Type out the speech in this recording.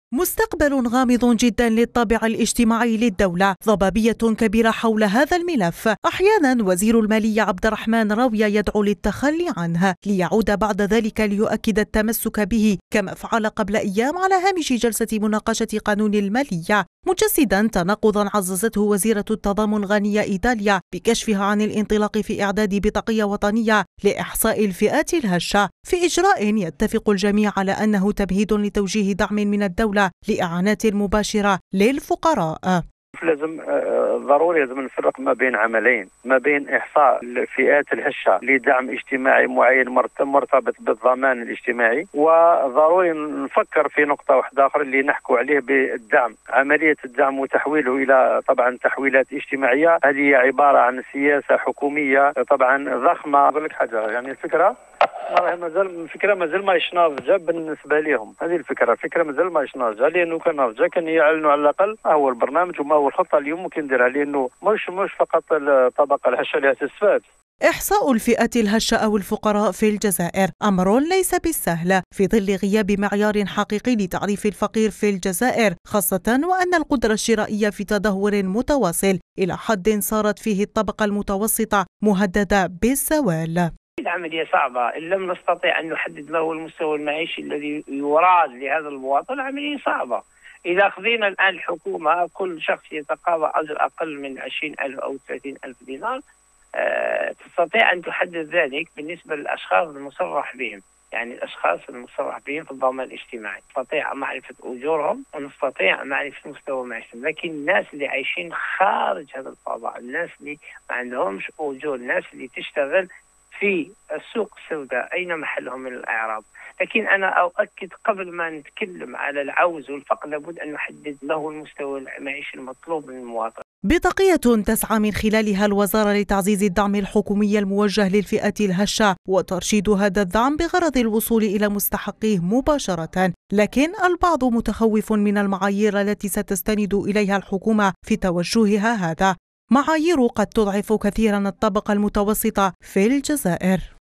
مستقبل غامض جدا للطابع الاجتماعي للدولة، ضبابية كبيرة حول هذا الملف. أحيانا وزير المالية عبد الرحمن راوية يدعو للتخلي عنه ليعود بعد ذلك ليؤكد التمسك به، كما فعل قبل أيام على هامش جلسة مناقشة قانون المالية، مجسدا تناقضا عززته وزيرة التضامن غانية إيطاليا بكشفها عن الانطلاق في إعداد بطاقية وطنية لإحصاء الفئات الهشة، في إجراء يتفق الجميع على أنه تمهيد لتوجيه دعم من الدولة لإعانات مباشرة للفقراء. لازم ضروري نفرق ما بين عملين، ما بين إحصاء الفئات الهشة لدعم اجتماعي معين مرتبط بالضمان الاجتماعي، وضروري نفكر في نقطة واحدة أخرى اللي نحكوا عليه بالدعم، عملية الدعم وتحويله إلى طبعا تحويلات اجتماعية. هذه عبارة عن سياسة حكومية طبعا ضخمة. أقول لك حاجة، يعني الفكرة مازال ماهيش ناضجه بالنسبه لهم. هذه الفكره مازال ماهيش ناضجه، لانه كان ناضجه كان يعلنوا على الاقل ما هو البرنامج وما هو الخطه اليوم ممكن نديرها، لانه مش فقط الطبقه الهشه اللي تستفاد. إحصاء الفئات الهشة أو الفقراء في الجزائر أمر ليس بالسهل في ظل غياب معيار حقيقي لتعريف الفقير في الجزائر، خاصة وأن القدرة الشرائية في تدهور متواصل إلى حد صارت فيه الطبقة المتوسطة مهددة بالزوال. العملية صعبة، إن لم نستطيع أن نحدد ما هو المستوى المعيشي الذي يراد لهذا المواطن. العملية صعبة. إذا أخذنا الآن الحكومة كل شخص يتقاضى أجر أقل من 20,000 أو 30,000 دينار، تستطيع أن تحدد ذلك بالنسبة للأشخاص المصرح بهم، يعني الأشخاص المصرح بهم في الضمان الاجتماعي، نستطيع معرفة أجورهم ونستطيع معرفة مستوى معيشتهم. لكن الناس اللي عايشين خارج هذا الفضاء، الناس اللي ما عندهمش أجور، الناس اللي تشتغل في السوق السوداء، أين محلهم من الإعراب؟ لكن أنا أؤكد قبل ما نتكلم على العوز والفقر لابد أن نحدد ما هو المستوى المعيشي المطلوب من المواطن. بطاقية تسعى من خلالها الوزارة لتعزيز الدعم الحكومي الموجه للفئة الهشة وترشيد هذا الدعم بغرض الوصول إلى مستحقيه مباشرة، لكن البعض متخوف من المعايير التي ستستند إليها الحكومة في توجهها هذا، معايير قد تضعف كثيرا الطبقة المتوسطة في الجزائر.